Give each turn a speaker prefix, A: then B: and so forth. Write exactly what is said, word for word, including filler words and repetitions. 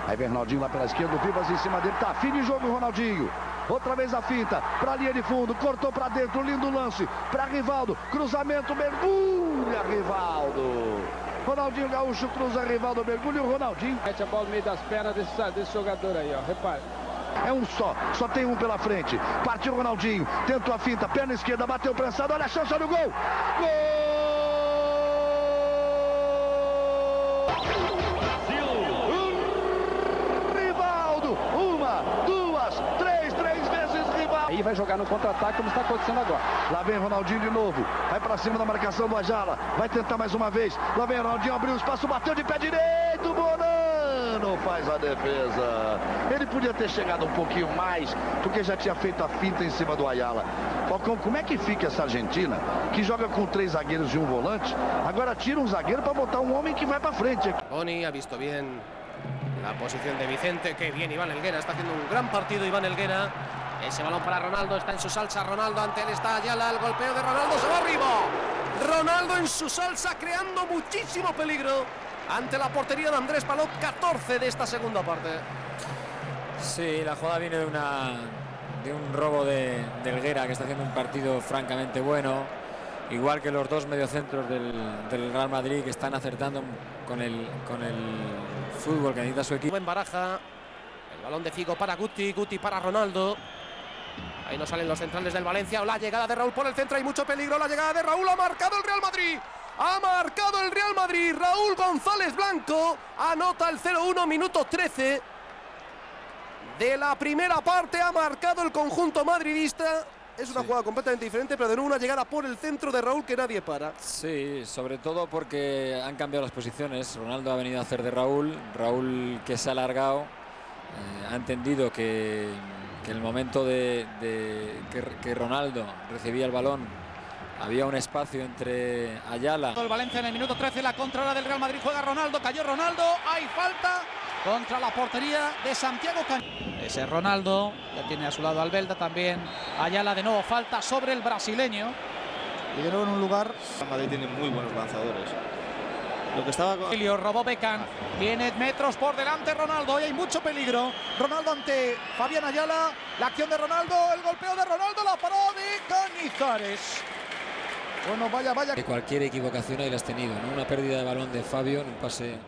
A: Aí vem Ronaldinho lá pela esquerda, o Vivas em cima dele, tá fim de jogo Ronaldinho. Outra vez a finta, pra linha de fundo, cortou pra dentro, lindo lance, pra Rivaldo, cruzamento, mergulha Rivaldo. Ronaldinho Gaúcho cruza Rivaldo, mergulha o Ronaldinho.
B: Mete a bola no meio das pernas desse, desse jogador aí, ó, repare.
A: É um só, só tem um pela frente. Partiu o Ronaldinho, tentou a finta, perna esquerda, bateu prensado, olha a chance, olha o gol. Gol! Rivaldo, uma, duas, três, três vezes Rivaldo.
B: Aí vai jogar no contra-ataque como está acontecendo agora.
A: Lá vem Ronaldinho de novo, vai pra cima da marcação do Ayala, vai tentar mais uma vez. Lá vem Ronaldinho, abriu o espaço, bateu de pé direito, Bonano faz a defesa. Ele podia ter chegado um pouquinho mais, porque já tinha feito a finta em cima do Ayala. Falcão, como é que fica essa Argentina, que joga com três zagueiros e um volante, agora tira um zagueiro para botar um homem que vai para frente.
C: Boni ha visto bien la posición de Vicente, que bien Iván Helguera, está haciendo un gran partido Iván Helguera. Ese balón para Ronaldo, está en su salsa Ronaldo, ante él está Ayala, el golpeo de Ronaldo, se va arriba. Ronaldo en su salsa, creando muchísimo peligro ante la portería de Andrés Palop, catorce de esta segunda parte.
D: Sí, la jugada viene de, una, de un robo de, de Helguera, que está haciendo un partido francamente bueno, igual que los dos mediocentros del, del Real Madrid, que están acertando con el, con el fútbol que necesita su equipo.
C: En baraja, el balón de Figo para Guti, Guti para Ronaldo. Ahí no salen los centrales del Valencia. La llegada de Raúl por el centro, hay mucho peligro. La llegada de Raúl, ha marcado el Real Madrid. Ha marcado el Real Madrid. Raúl González Blanco anota el cero uno, minuto trece de la primera parte. Ha marcado el conjunto madridista. Es una sí. jugada completamente diferente, pero de nuevo una llegada por el centro de Raúl que nadie para.
D: Sí, sobre todo porque han cambiado las posiciones. Ronaldo ha venido a hacer de Raúl. Raúl, que se ha alargado, eh, ha entendido que, que en el momento de, de que, que Ronaldo recibía el balón había un espacio entre Ayala.
E: El Valencia en el minuto trece, la contra del Real Madrid, juega Ronaldo, cayó Ronaldo, hay falta contra la portería de Santiago Cañete. Ese Ronaldo, ya tiene a su lado Albelda también. Ayala de nuevo, falta sobre el brasileño. Y de nuevo en un lugar.
F: El Madrid tiene muy buenos lanzadores. Lo que estaba con...
E: Robó Beckham, viene metros por delante Ronaldo, hoy hay mucho peligro. Ronaldo ante Fabián Ayala, la acción de Ronaldo, el golpeo de Ronaldo, la parada de Cañizares. Bueno, vaya, vaya.
D: De cualquier equivocación ahí la has tenido, ¿no? Una pérdida de balón de Fabio en un pase.